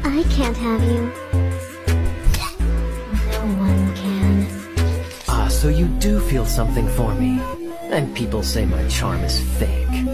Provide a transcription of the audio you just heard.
I can't have you. No one can. Ah, so you do feel something for me. And people say my charm is fake.